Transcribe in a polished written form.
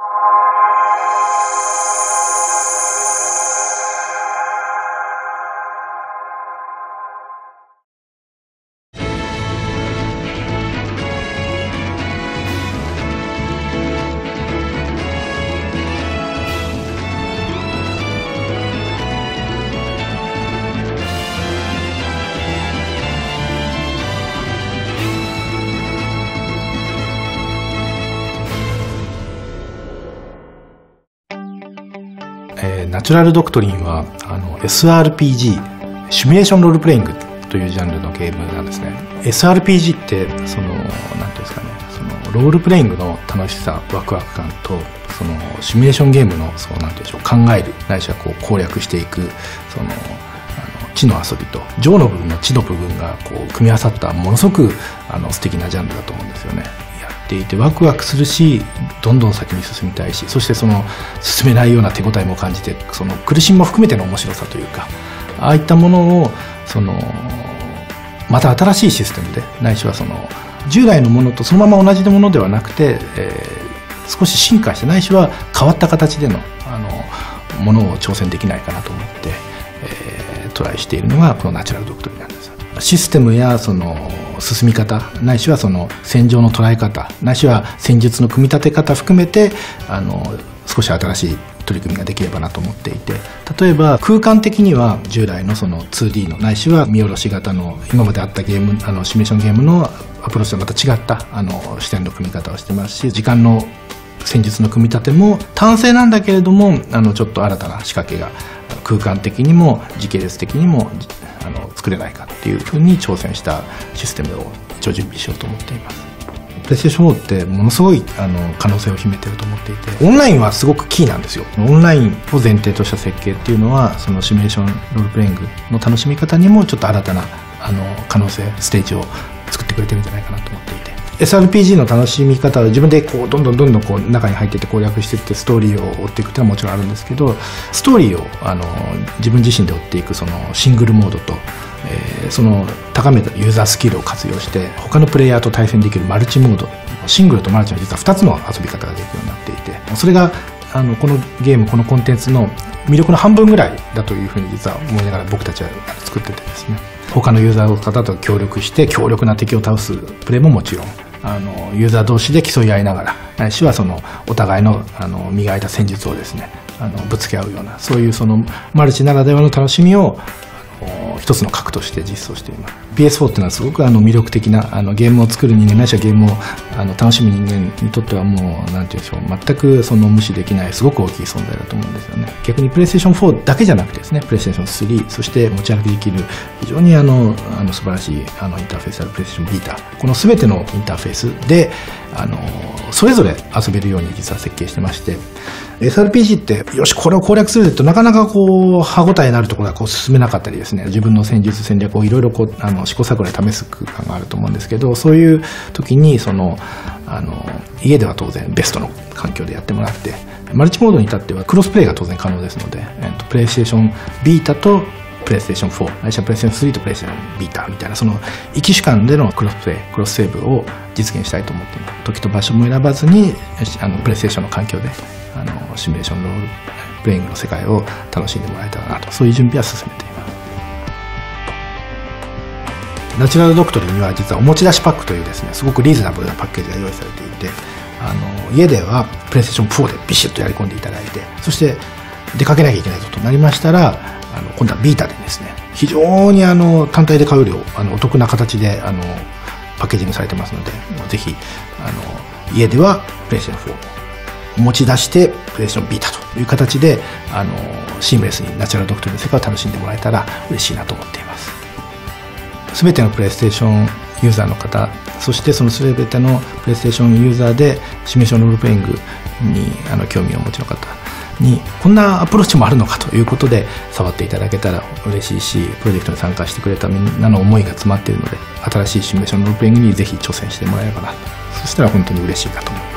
ナチュラルドクトリンはSRPG、シミュレーションロールプレイングというジャンルのゲームなんですね。SRPG ってなんていうんですかね、ロールプレイングの楽しさ、ワクワク感とシミュレーションゲームのなんていうんでしょう、考えるないしは攻略していく知の遊びと情の部分の知の部分が組み合わさったものすごく素敵なジャンルだと思うんですよね。ていてワクワクするし、どんどん先に進みたいし、そして進めないような手応えも感じて、苦しみも含めての面白さというか、ああいったものをまた新しいシステムで、ないしは従来のものとそのまま同じものではなくて、少し進化して、ないしは変わった形でのものを挑戦できないかなと思って、トライしているのがこのナチュラルドクトリンなんです。システムや進み方、ないしは戦場の捉え方、ないしは戦術の組み立て方含めて少し新しい取り組みができればなと思っていて、例えば空間的には従来の2D のないしは見下ろし型の今まであったゲームシミュレーションゲームのアプローチとはまた違った視点の組み方をしてますし、時間の戦術の組み立ても単性なんだけれどもちょっと新たな仕掛けが空間的にも時系列的にも作れないかっていうふうに挑戦したシステムを一応準備しようと思っています。プレイステーション4ってものすごい可能性を秘めていると思っていて、オンラインはすごくキーなんですよ。オンラインを前提とした設計っていうのはシミュレーションロールプレイングの楽しみ方にもちょっと新たな可能性、ステージを作ってくれてるんじゃないかなと思っていて、SRPG の楽しみ方は自分でどんどん中に入っていって攻略していってストーリーを追っていくっていうのはもちろんあるんですけど、ストーリーを自分自身で追っていくシングルモードと、高めたユーザースキルを活用して他のプレイヤーと対戦できるマルチモード、シングルとマルチの実は2つの遊び方ができるようになっていて、それがこのゲーム、このコンテンツの魅力の半分ぐらいだというふうに実は思いながら僕たちは作っててですね、他のユーザーの方と協力して強力な敵を倒すプレイももちろん、ユーザー同士で競い合いながら、ないしはお互いの磨いた戦術をですねぶつけ合うような、そういうマルチならではの楽しみを一つの核として実装しています。 PS4 っていうのはすごく魅力的なゲームを作る人間ないしはゲームを楽しむ人間にとってはもうなんていうんでしょう、全く無視できないすごく大きい存在だと思うんですよね。逆にプレイステーション4だけじゃなくてですね、プレイステーション3、そして持ち歩きできる非常に素晴らしいインターフェースであるプレイステーションビータ、この全てのインターフェースでそれぞれ遊べるように実は設計してまして、SRPG ってよしこれを攻略するとなかなか歯応えのあるところが進めなかったりですね、自分の戦術戦略をいろいろ試行錯誤で試す空間があると思うんですけど、そういう時に家では当然ベストの環境でやってもらって、マルチモードに至ってはクロスプレイが当然可能ですので、プレイステーションビータとプレイステーション4、ないしはプレイステーション3とプレイステーションビータみたいな異機種間でのクロスプレイ、クロスセーブを実現したいと思っています。時と場所も選ばずにプレイステーションの環境でシミュレーションロールプレイングの世界を楽しんでもらえたらなと、そういう準備は進めています。ナチュラルドクトリンには実はお持ち出しパックというですね、すごくリーズナブルなパッケージが用意されていて、家ではプレイステーション4でビシッとやり込んでいただいて、そして出かけなきゃいけないぞとなりましたら今度はビータでですね、非常に単体で買うよりお得な形でパッケージングされてますので、ぜひ家ではプレイステーション4お持ち出してプレイステーションビータという形でシームレスにナチュラルドクトリンの世界を楽しんでもらえたら嬉しいなと思っています。すべてのプレイステーションユーザーの方、そしてすべてのプレイステーションユーザーでシミュレーションロールプレイングに興味をお持ちの方にこんなアプローチもあるのかということで触っていただけたら嬉しいし、プロジェクトに参加してくれたみんなの思いが詰まっているので、新しいシミュレーションロールプレイングにぜひ挑戦してもらえればな、そしたら本当に嬉しいかと思います。